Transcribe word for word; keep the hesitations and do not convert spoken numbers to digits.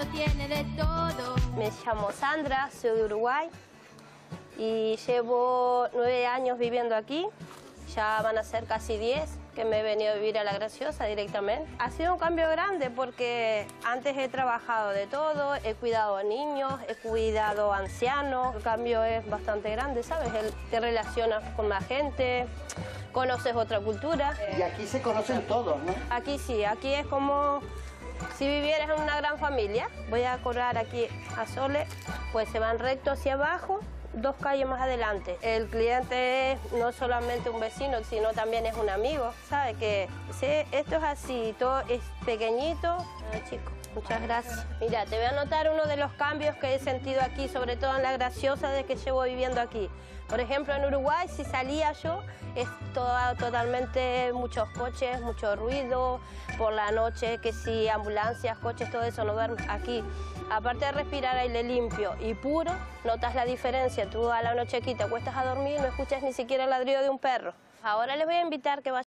lo tiene de todo. Me llamo Sandra, soy de Uruguay y llevo nueve años viviendo aquí. Ya van a ser casi diez que me he venido a vivir a La Graciosa directamente. Ha sido un cambio grande porque antes he trabajado de todo, he cuidado a niños, he cuidado a ancianos. El cambio es bastante grande, ¿sabes? El, te relacionas con la gente, conoces otra cultura. Y aquí se conocen todos, ¿no? Aquí sí, aquí es como si vivieras en una gran familia. Voy a correr aquí a Sole, pues se van recto hacia abajo, dos calles más adelante. El cliente es no solamente un vecino, sino también es un amigo. ¿Sabe que sí, esto es así, todo es pequeñito? Ah, chico, muchas gracias. Mira, te voy a anotar uno de los cambios que he sentido aquí, sobre todo en La Graciosa, de que llevo viviendo aquí. Por ejemplo, en Uruguay, si salía yo, es todo, totalmente muchos coches, mucho ruido. Por la noche, que si ambulancias, coches, todo eso, no duermes aquí. Aparte de respirar aire limpio y puro, notas la diferencia. Tú a la noche aquí te acuestas a dormir y no escuchas ni siquiera el ladrido de un perro. Ahora les voy a invitar que vayan